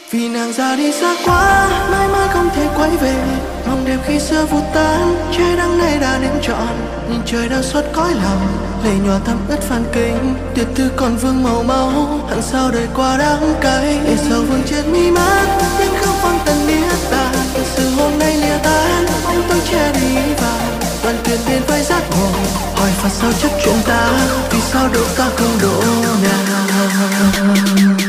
Vì nàng ra đi xa quá, mãi mãi không thể quay về. Mong đẹp khi xưa vụt tan, trái đắng nay đã nếm trọn. Nhìn trời đau xót cõi lòng, lệ nhòa thấm ướt phan kính. Tuyệt tư còn vương màu máu, hẳn sao đời qua đắng cay. Để sầu vương trên mi mắt, tiếng khóc vang tận biết ta. Thật sự hôm nay lìa tan, bóng tối che đi vàng. Đoàn thuyền bên với giác ngộ, hỏi phật sao chấp chuyện ta. Vì sao độ ta không độ nàng.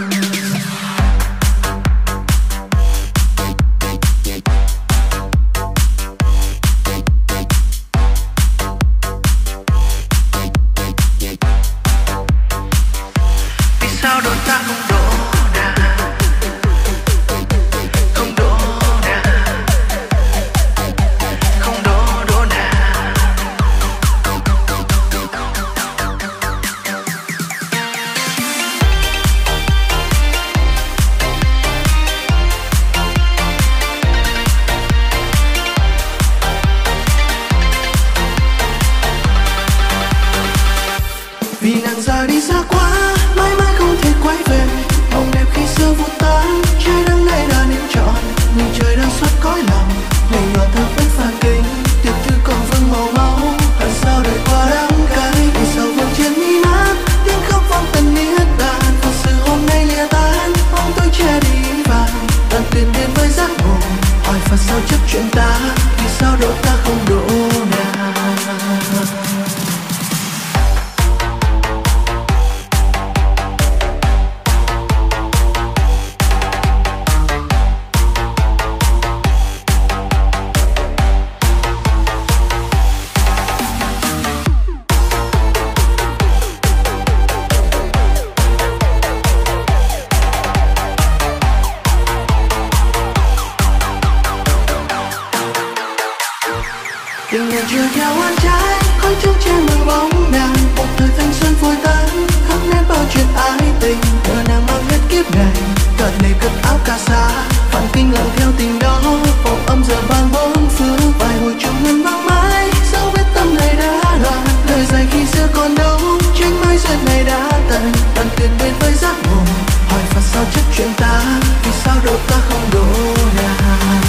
Tình nhân chưa theo oan trái, khói trúc che mờ bóng nàng. Một thời thanh xuân phôi tán, khắc nét bao chuyện ái tình. Nhờ nàng mang hết kiếp này, cợt lệ cất áo cà sa. Phản kinh ngẩn theo tình đó, vòng âm giờ vang bốn phương. Vài hồi trùng ngân vang mãi, dấu vết tâm này đã loạn. Lời dài khi xưa còn đâu, tranh mãi duyên này đã tận. Đoàn thuyền bên với giác ngộ, hỏi phật sao chấp chuyện ta. Vì sao độ ta không độ nàng.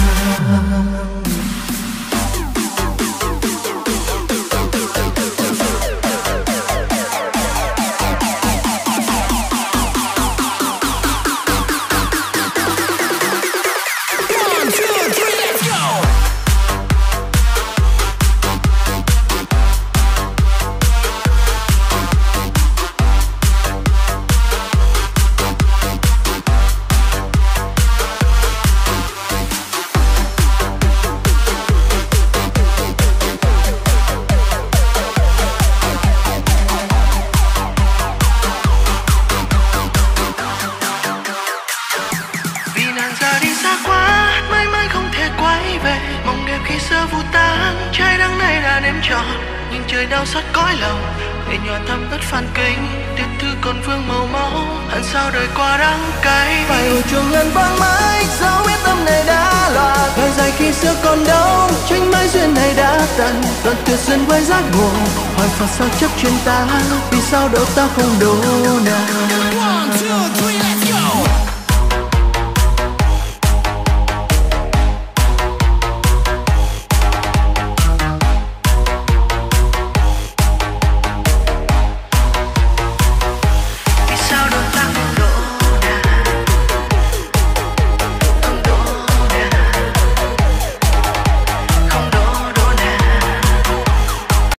Nhưng trời đau xót cõi lòng, để nhòa thấm ướt phan kính. Tuyệt thư còn vương màu máu, hẳn sao đời qua đắng cay. Phải hồi chuông ngân vang mãi, dấu biết tâm này đã loạn. Lời dài khi xưa còn đâu, tranh mãi duyên này đã tận. Đoạn tuyệt duyên với giác ngộ, hỏi phật sao chấp chuyện ta. Vì sao độ ta không độ nàng.